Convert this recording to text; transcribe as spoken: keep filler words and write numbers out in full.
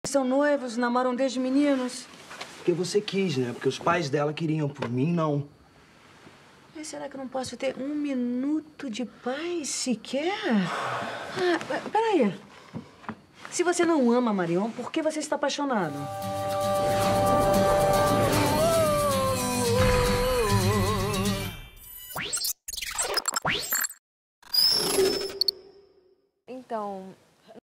São noivos, namoram desde meninos. Porque você quis, né? Porque os pais dela queriam, por mim, não. Mas será que eu não posso ter um minuto de paz sequer? Ah, peraí. Se você não ama Marion, por que você está apaixonado?